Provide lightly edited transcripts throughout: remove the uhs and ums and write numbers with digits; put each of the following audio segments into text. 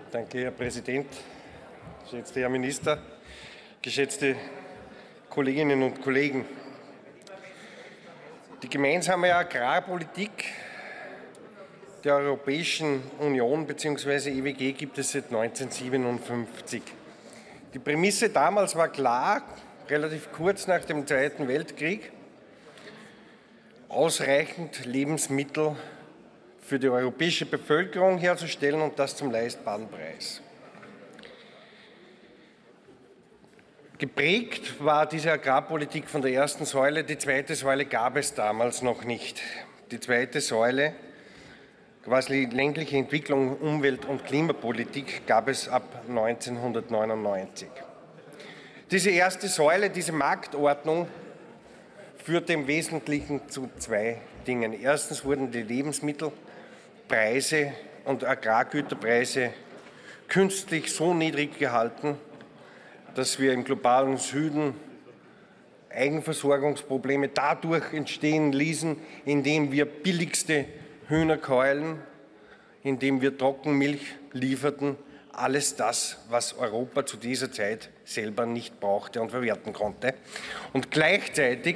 Danke, Herr Präsident, geschätzter Herr Minister, geschätzte Kolleginnen und Kollegen. Die gemeinsame Agrarpolitik der Europäischen Union bzw. EWG gibt es seit 1957. Die Prämisse damals war klar, relativ kurz nach dem Zweiten Weltkrieg, ausreichend Lebensmittel für die europäische Bevölkerung herzustellen und das zum leistbaren Preis. Geprägt war diese Agrarpolitik von der ersten Säule. Die zweite Säule gab es damals noch nicht. Die zweite Säule, quasi ländliche Entwicklung, Umwelt- und Klimapolitik, gab es ab 1999. Diese erste Säule, diese Marktordnung, führte im Wesentlichen zu zwei Dingen. Erstens wurden die Lebensmittelpreise und Agrargüterpreise künstlich so niedrig gehalten, dass wir im globalen Süden Eigenversorgungsprobleme dadurch entstehen ließen, indem wir billigste Hühnerkeulen, indem wir Trockenmilch lieferten, alles das, was Europa zu dieser Zeit selber nicht brauchte und verwerten konnte. Und gleichzeitig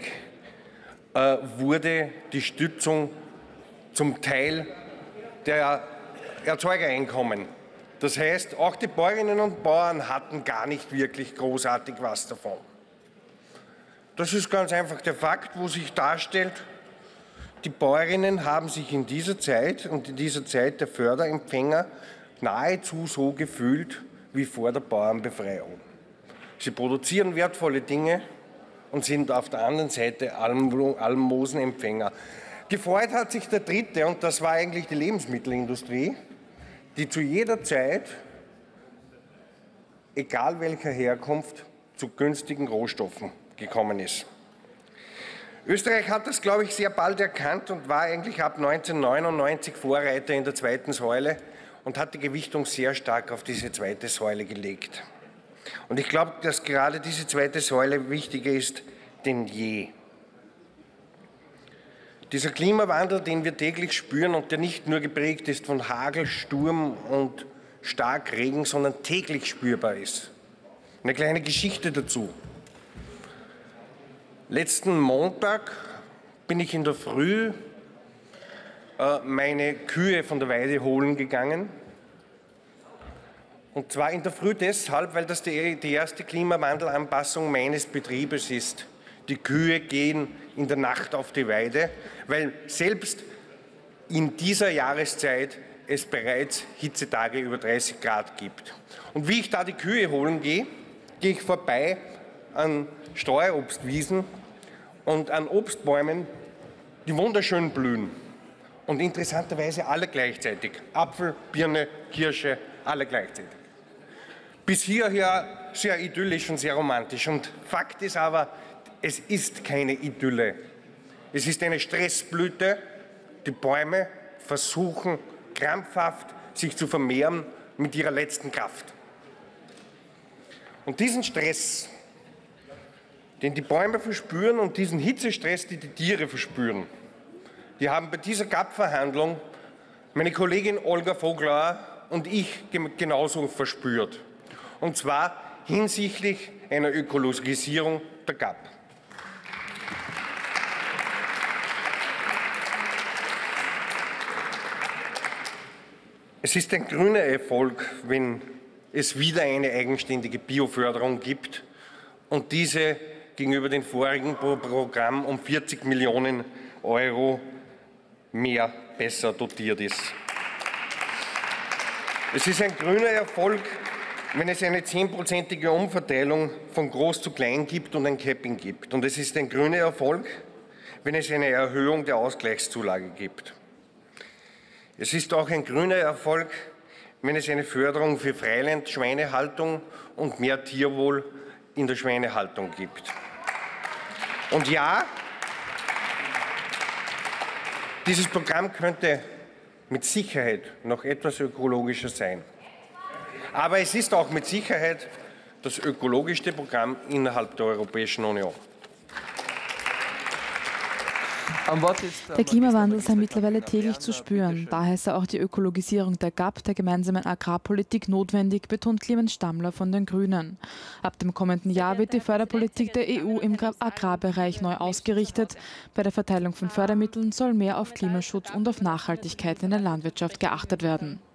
wurde die Stützung zum Teil der Erzeugereinkommen. Das heißt, auch die Bäuerinnen und Bauern hatten gar nicht wirklich großartig was davon. Das ist ganz einfach der Fakt, wo sich darstellt, die Bäuerinnen haben sich in dieser Zeit und in dieser Zeit der Förderempfänger nahezu so gefühlt wie vor der Bauernbefreiung. Sie produzieren wertvolle Dinge und sind auf der anderen Seite Almosenempfänger. Gefreut hat sich der Dritte, und das war eigentlich die Lebensmittelindustrie, die zu jeder Zeit, egal welcher Herkunft, zu günstigen Rohstoffen gekommen ist. Österreich hat das, glaube ich, sehr bald erkannt und war eigentlich ab 1999 Vorreiter in der zweiten Säule und hat die Gewichtung sehr stark auf diese zweite Säule gelegt. Und ich glaube, dass gerade diese zweite Säule wichtiger ist denn je. Dieser Klimawandel, den wir täglich spüren und der nicht nur geprägt ist von Hagel, Sturm und Starkregen, sondern täglich spürbar ist. Eine kleine Geschichte dazu. Letzten Montag bin ich in der Früh meine Kühe von der Weide holen gegangen. Und zwar in der Früh deshalb, weil das die erste Klimawandelanpassung meines Betriebes ist. Die Kühe gehen in der Nacht auf die Weide, weil selbst in dieser Jahreszeit es bereits Hitzetage über 30 Grad gibt. Und wie ich da die Kühe holen gehe, gehe ich vorbei an Streuobstwiesen und an Obstbäumen, die wunderschön blühen. Und interessanterweise alle gleichzeitig. Apfel, Birne, Kirsche, alle gleichzeitig. Bis hierher sehr idyllisch und sehr romantisch. Und Fakt ist aber, es ist keine Idylle. Es ist eine Stressblüte. Die Bäume versuchen krampfhaft, sich zu vermehren mit ihrer letzten Kraft. Und diesen Stress, den die Bäume verspüren, und diesen Hitzestress, den die Tiere verspüren, die haben bei dieser GAP-Verhandlung meine Kollegin Olga Voglauer und ich genauso verspürt. Und zwar hinsichtlich einer Ökologisierung der GAP. Es ist ein grüner Erfolg, wenn es wieder eine eigenständige Bioförderung gibt und diese gegenüber dem vorigen Programm um 40 Millionen Euro besser dotiert ist. Es ist ein grüner Erfolg, wenn es eine 10%ige Umverteilung von Groß zu Klein gibt und ein Capping gibt. Und es ist ein grüner Erfolg, wenn es eine Erhöhung der Ausgleichszulage gibt. Es ist auch ein grüner Erfolg, wenn es eine Förderung für Freiland-Schweinehaltung und mehr Tierwohl in der Schweinehaltung gibt. Und ja, dieses Programm könnte mit Sicherheit noch etwas ökologischer sein. Aber es ist auch mit Sicherheit das ökologischste Programm innerhalb der Europäischen Union. Der Klimawandel sei mittlerweile täglich zu spüren. Daher sei auch die Ökologisierung der GAP, der gemeinsamen Agrarpolitik, notwendig, betont Clemens Stammler von den Grünen. Ab dem kommenden Jahr wird die Förderpolitik der EU im Agrarbereich neu ausgerichtet. Bei der Verteilung von Fördermitteln soll mehr auf Klimaschutz und auf Nachhaltigkeit in der Landwirtschaft geachtet werden.